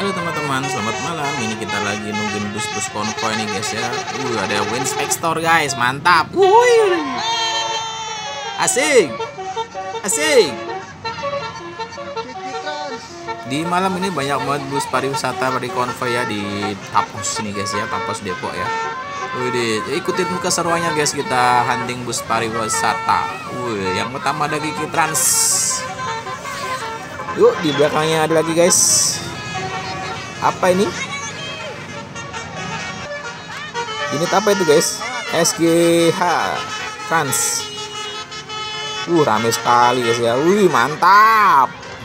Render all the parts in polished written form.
Halo teman-teman, selamat malam. Ini kita lagi nungguin bus-bus konvoy nih guys ya. Ada Winspec Store guys, mantap. Asik, asik. Di malam ini banyak banget bus pariwisata pada konvoy ya di Tapos nih guys ya, Tapos Depok ya. Ikutin keseruannya guys, kita hunting bus pariwisata. Yang pertama ada Kiki Trans. Yuk, di belakangnya ada lagi guys. Apa ini? Unit apa itu guys? SGH Trans. Rame sekali guys ya. Mantap.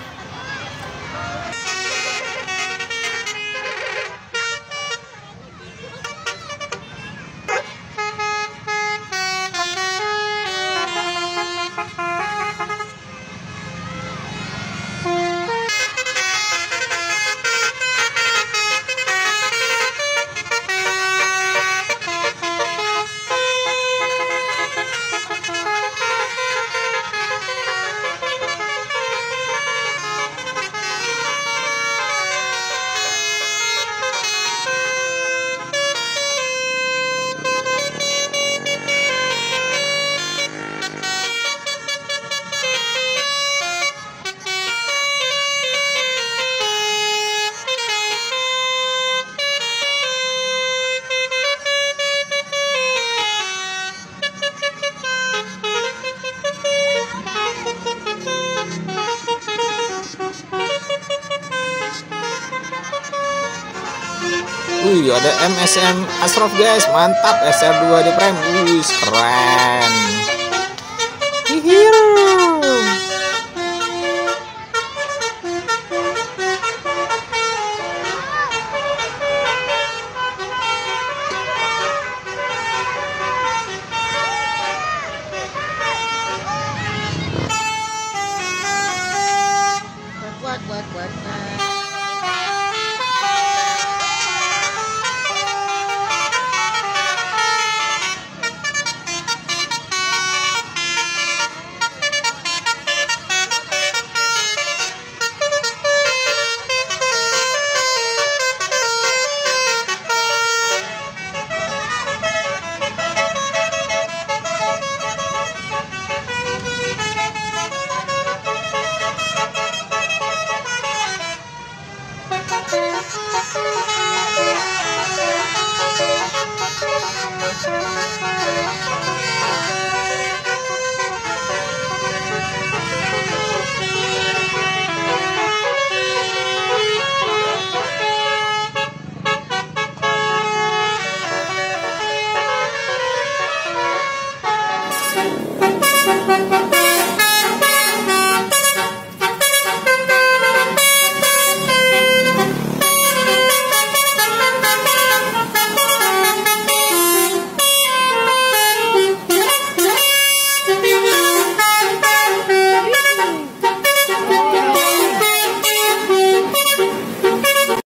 Ada MSM Asrof guys, mantap. SR2 di prime, keren. Hihiru. Buat.